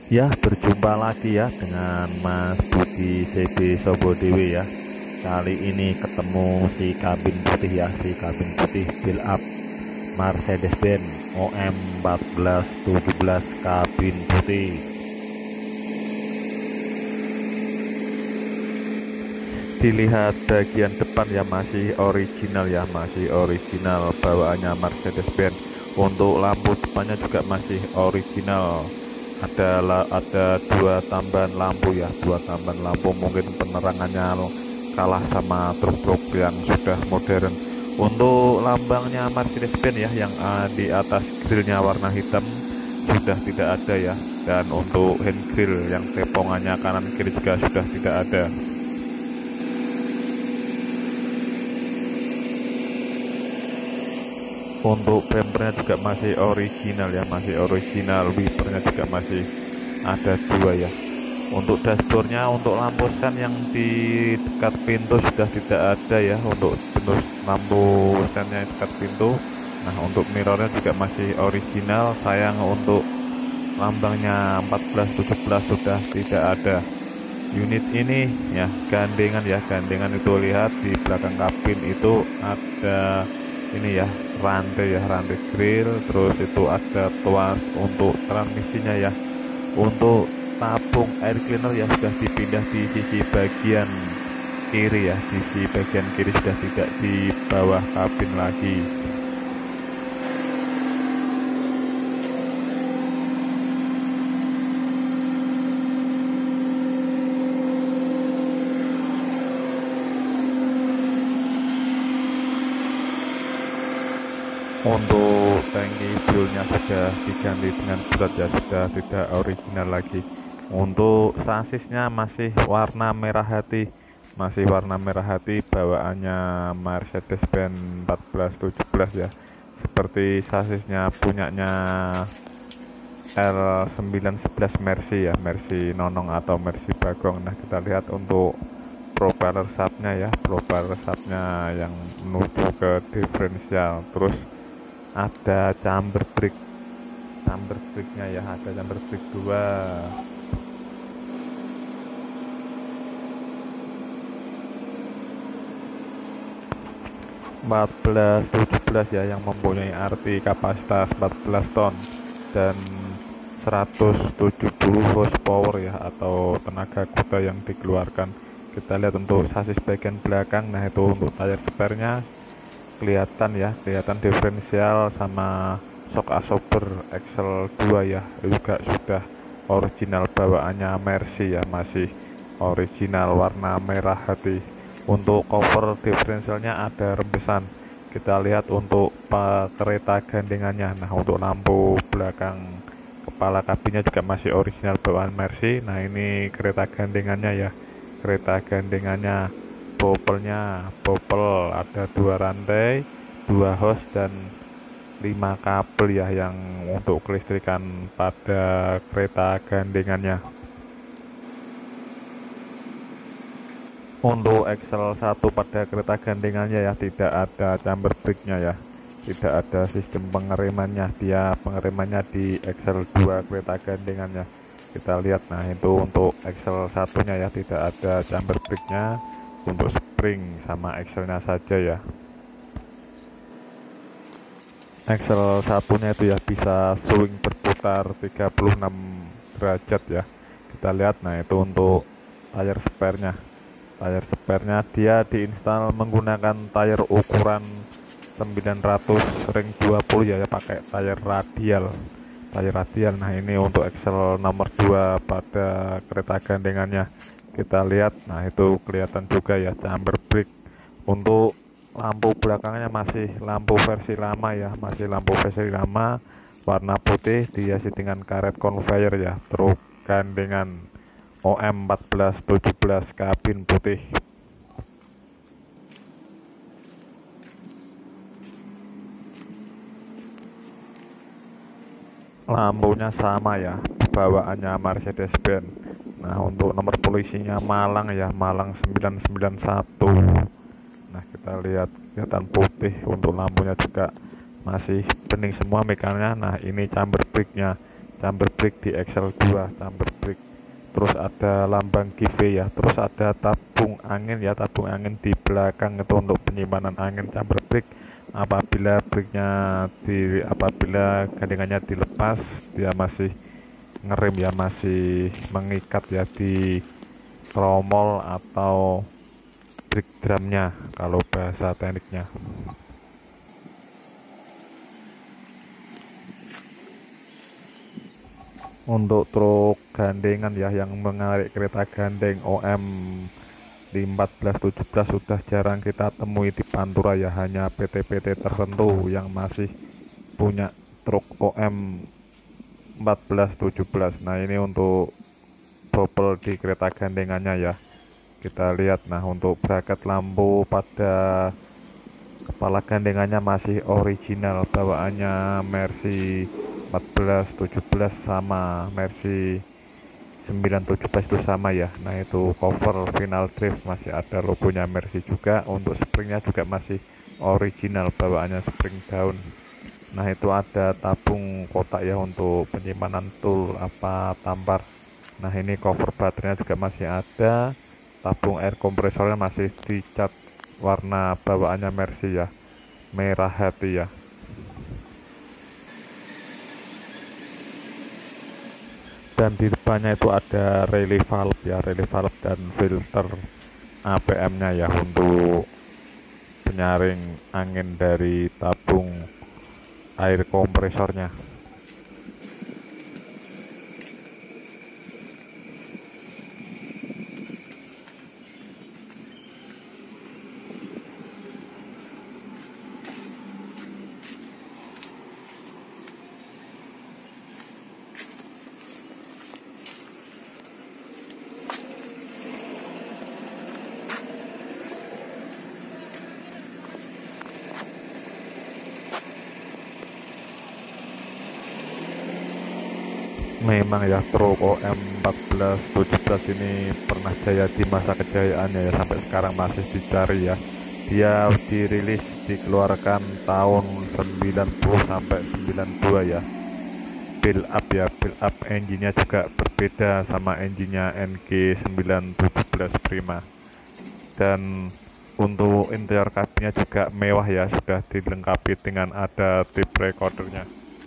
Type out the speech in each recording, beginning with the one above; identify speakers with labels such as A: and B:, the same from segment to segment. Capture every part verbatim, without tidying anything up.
A: Ya, berjumpa lagi ya dengan Mas Budi C B Sobodewe ya. Kali ini ketemu si kabin putih ya, si kabin putih build up Mercedes-Benz O M empat belas tujuh belas kabin putih. Dilihat bagian depan ya, masih original ya, masih original bawaannya Mercedes-Benz. Untuk lampu depannya juga masih original. Ada ada dua tambahan lampu ya, dua tambahan lampu, mungkin penerangannya kalah sama truk-truk yang sudah modern. Untuk lambangnya Mercedes-Benz ya, yang uh, di atas grillnya warna hitam sudah tidak ada ya, dan untuk hand grill yang tepongannya kanan kiri juga sudah tidak ada. Untuk bumpernya juga masih original ya, masih original. Wipernya juga masih ada dua ya. Untuk dashboardnya, untuk lampu sen yang di dekat pintu sudah tidak ada ya, untuk jenis lampu sennya dekat pintu. Nah, untuk mirrornya juga masih original. Sayang untuk lambangnya empat belas tujuh belas sudah tidak ada. Unit ini ya gandengan ya, gandengan itu lihat di belakang kabin itu ada ini ya, rantai ya, rantai grill. Terus itu ada tuas untuk transmisinya ya. Untuk tabung air cleaner ya sudah dipindah di sisi bagian kiri ya, sisi bagian kiri sudah tidak di bawah kabin lagi. Untuk tangki fuelnya sudah diganti dengan bulat ya, sudah tidak original lagi. Untuk sasisnya masih warna merah hati, masih warna merah hati bawaannya Mercedes-Benz empat belas tujuh belas ya, seperti sasisnya punyanya L sembilan sebelas Mercy ya, Mercy Nonong atau Mercy Bagong. Nah, kita lihat untuk propeller shaftnya ya, propeller shaftnya yang menuju ke diferensial. Terus ada chamber brake, chamber brake-nya ya, ada chamber brake dua. empat belas tujuh belas ya, yang mempunyai arti kapasitas empat belas ton dan seratus tujuh puluh horsepower ya, atau tenaga kuda yang dikeluarkan. Kita lihat untuk sasis bagian belakang. Nah, itu untuk tire spare-nya kelihatan ya, kelihatan diferensial sama shock absorber Excel dua ya, juga sudah original bawaannya Mercy ya, masih original warna merah hati. Untuk cover diferensialnya ada rembesan. Kita lihat untuk kereta gandengannya. Nah, untuk lampu belakang kepala kabinnya juga masih original bawaan Mercy. Nah, ini kereta gandengannya ya, kereta gandengannya. Bopelnya, bopel ada dua rantai, dua hose dan lima kabel ya, yang untuk kelistrikan pada kereta gandengannya. Untuk Excel satu pada kereta gandengannya ya, tidak ada chamber brake-nya ya, tidak ada sistem pengeremannya. Dia pengeremannya di Excel dua kereta gandengannya. Kita lihat, nah itu untuk Excel satunya ya, tidak ada chamber brake-nya. Untuk spring sama Excel-nya saja ya. Excel satunya itu ya bisa swing berputar tiga puluh enam derajat ya. Kita lihat, nah itu untuk tire spare-nya. Tire spare-nya dia diinstal menggunakan tire ukuran sembilan ratus ring dua puluh ya, ya pakai tire radial. Tire radial. Nah, ini untuk Excel nomor dua pada kereta gandengannya. Kita lihat, nah itu kelihatan juga ya chamber brake. Untuk lampu belakangnya masih lampu versi lama ya, masih lampu versi lama warna putih, dihiasi dengan karet conveyor ya, truk gandengan O M empat belas tujuh belas kabin putih. Lampunya sama ya, bawaannya Mercedes-Benz. Nah, untuk nomor polisinya Malang ya, Malang sembilan sembilan satu. Nah, kita lihat kelihatan putih. Untuk lampunya juga masih bening semua mekannya. Nah, ini chamber brake-nya chamber brake di Excel dua chamber brake, terus ada lambang giveaway ya, terus ada tabung angin ya, tabung angin di belakang itu untuk penyimpanan angin chamber brake. Apabila brake-nya di apabila gandengannya dilepas, dia masih ngerem ya, masih mengikat ya di tromol atau brake drumnya kalau bahasa tekniknya. Untuk truk gandengan ya yang mengarik kereta gandeng O M di empat belas tujuh belas sudah jarang kita temui di Pantura ya, hanya P T P T tertentu yang masih punya truk O M empat belas tujuh belas. Nah ini untuk bobol di kereta gandengannya ya, kita lihat. Nah untuk braket lampu pada kepala gandengannya masih original, bawaannya Mercy empat belas tujuh belas sama Mercy sembilan tujuh belas itu sama ya. Nah itu cover final drive masih ada logonya Mercy juga. Untuk springnya juga masih original, bawaannya spring down. Nah itu ada tabung kotak ya untuk penyimpanan tool apa tampar. Nah ini cover baterainya juga masih ada, tabung air kompresornya masih dicat warna bawaannya Mercy ya, merah hati ya. Dan di depannya itu ada relay valve ya, relay valve dan filter A P M nya ya untuk penyaring angin dari tabung air kompresornya. Memang ya truk O M empat belas tujuh belas ini pernah jaya di masa kejayaannya ya, sampai sekarang masih dicari ya. Dia dirilis dikeluarkan tahun sembilan puluh sampai sembilan puluh dua ya. Build up ya, build up engine-nya juga berbeda sama engine-nya N G sembilan tujuh belas Prima. Dan untuk interior kabinnya juga mewah ya, sudah dilengkapi dengan ada tape recordernya.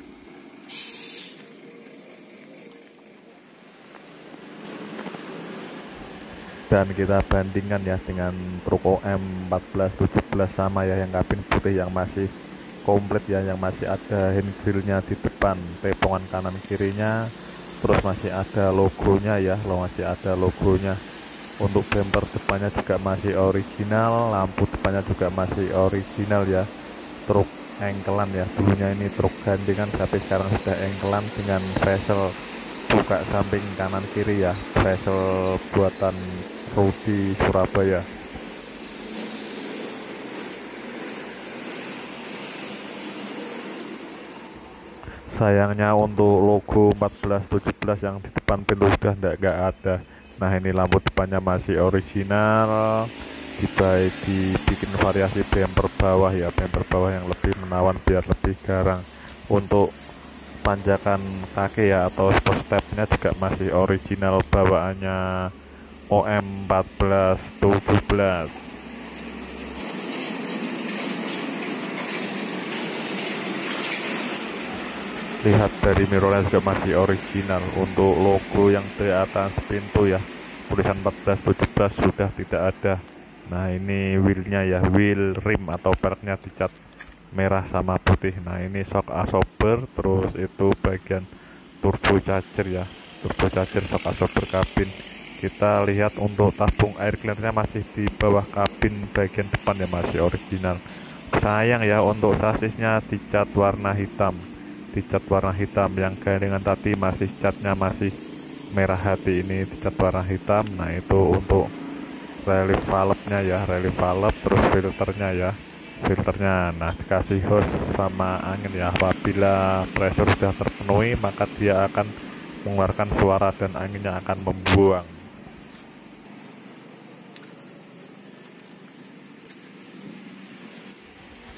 A: Dan kita bandingkan ya dengan truk O M empat belas tujuh belas sama ya, yang kabin putih yang masih komplit ya, yang masih ada hand grillnya di depan, tepongan kanan kirinya, terus masih ada logonya ya, lo masih ada logonya. Untuk bumper depannya juga masih original, lampu depannya juga masih original ya. Truk engkelan ya, dulunya ini truk gandengan tapi sekarang sudah engkelan dengan bezel buka samping kanan kiri ya, bezel buatan Rudi Surabaya. Sayangnya untuk logo empat belas tujuh belas yang di depan pintu sudah enggak, enggak ada. Nah ini lampu depannya masih original, dibaik dibikin variasi bumper bawah ya, bumper bawah yang lebih menawan biar lebih garang. Untuk panjakan kaki ya atau sport stepnya juga masih original, bawaannya O M empat belas tujuh belas. Lihat dari mirrornya juga masih original. Untuk logo yang di atas pintu ya, tulisan empat belas tujuh belas sudah tidak ada. Nah ini wheelnya ya, wheel rim atau peleknya dicat merah sama putih. Nah ini shock absorber, terus itu bagian turbo charger ya, turbo charger, shock absorber kabin. Kita lihat untuk tabung air cleanernya masih di bawah kabin bagian depan ya, masih original. Sayang ya untuk sasisnya dicat warna hitam, dicat warna hitam. Yang gandengan tadi masih catnya masih merah hati, ini dicat warna hitam. Nah itu untuk relief valve-nya ya, relief valve, terus filternya ya, filternya. Nah dikasih hose sama angin ya, apabila pressure sudah terpenuhi maka dia akan mengeluarkan suara dan anginnya akan membuang.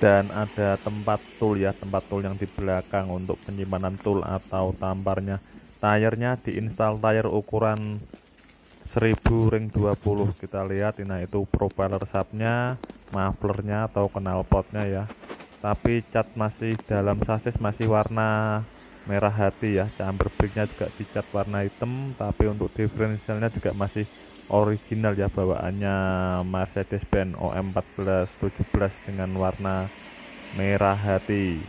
A: dan ada tempat tool ya, tempat tool yang di belakang untuk penyimpanan tool atau tamparnya. Tayarnya diinstal tayar ukuran seribu ring dua puluh. Kita lihat, nah itu propeller shaftnya, mufflernya atau knalpotnya ya. Tapi cat masih dalam sasis masih warna merah hati ya. Chamber brake-nya juga dicat warna hitam, tapi untuk diferensialnya juga masih original ya, bawaannya Mercedes-Benz O M empat belas tujuh belas dengan warna merah hati.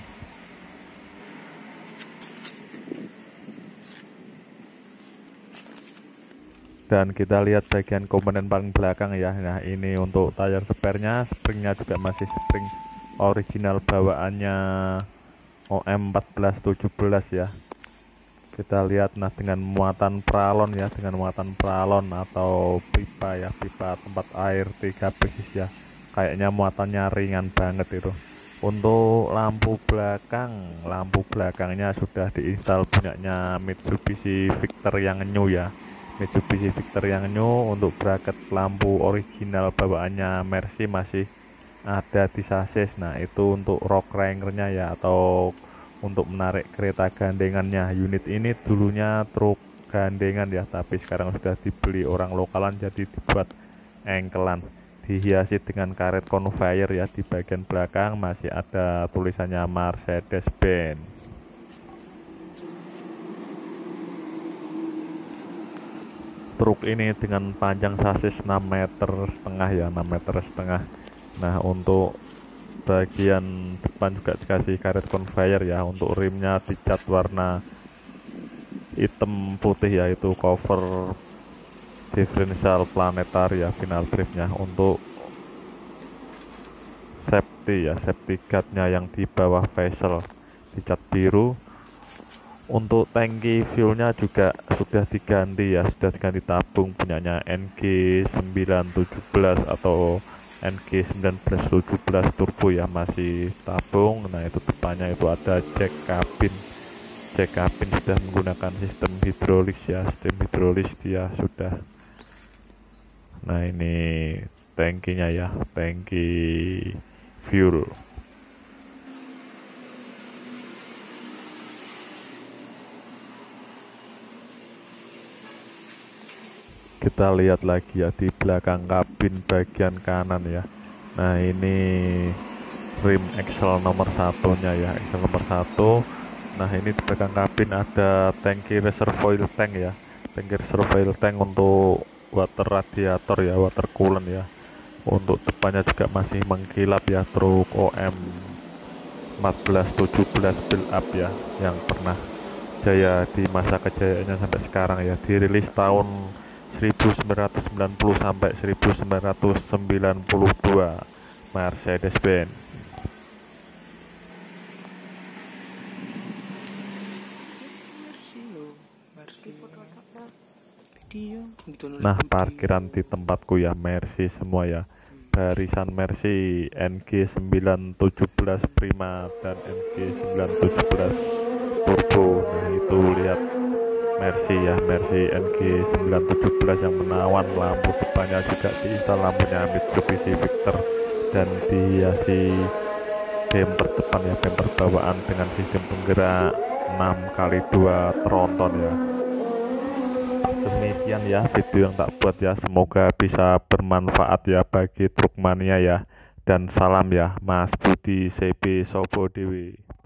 A: Dan kita lihat bagian komponen paling belakang ya. Nah ini untuk tayar spare-nya, springnya juga masih spring original bawaannya O M empat belas tujuh belas ya. Kita lihat, nah dengan muatan pralon ya, dengan muatan pralon atau pipa ya, pipa tempat air tiga pieces ya, kayaknya muatannya ringan banget itu. Untuk lampu belakang, lampu belakangnya sudah diinstal punyanya Mitsubishi Victor yang new ya, Mitsubishi Victor yang new. Untuk bracket lampu original bawaannya Mercy masih ada di sasis. Nah itu untuk rock rangernya ya, atau untuk menarik kereta gandengannya. Unit ini dulunya truk gandengan ya, tapi sekarang sudah dibeli orang lokalan jadi dibuat engkelan. Dihiasi dengan karet conveyor ya. Di bagian belakang masih ada tulisannya Mercedes-Benz. Truk ini dengan panjang sasis enam meter setengah ya, enam meter setengah. Nah untuk bagian depan juga dikasih karet conveyor ya. Untuk rimnya dicat warna hitam putih ya, itu cover differential planetar ya, final driftnya. Untuk safety ya, safety guardnya yang di bawah bezel dicat biru. Untuk tangki fuelnya juga sudah diganti ya, sudah diganti tabung punyanya N G sembilan tujuh belas atau N G sembilan belas tujuh belas turbo ya, masih tabung. Nah itu depannya itu ada jack kabin, jack kabin sudah menggunakan sistem hidrolis ya, sistem hidrolis dia sudah. Nah ini tangkinya ya, tangki fuel. Kita lihat lagi ya di belakang kabin bagian kanan ya. Nah ini rim axle nomor satunya ya, axle nomor satu. Nah ini di belakang kabin ada tangki reservoir tank ya, tangki reservoir tank untuk water radiator ya, water coolant ya. Untuk depannya juga masih mengkilap ya, truk O M empat belas tujuh belas build up ya, yang pernah jaya di masa kejayaannya sampai sekarang ya. Dirilis tahun seribu sembilan ratus sembilan puluh sampai seribu sembilan ratus sembilan puluh dua, Mercedes-Benz. Nah parkiran di tempatku ya Mercy semua ya, barisan Mercy N G sembilan tujuh belas Prima dan N G sembilan tujuh belas Turbo. Nah itu lihat Mercy ya, Mercy N G sembilan tujuh belas yang menawan. Lampu depannya juga diinstal lampunya Mitsubishi Victor dan dihiasi bumper depan ya, bumper bawaan dengan sistem penggerak enam kali dua tronton ya. Demikian ya video yang tak buat ya, semoga bisa bermanfaat ya bagi truk mania ya. Dan salam ya Mas Budi C B Sobo Dewi.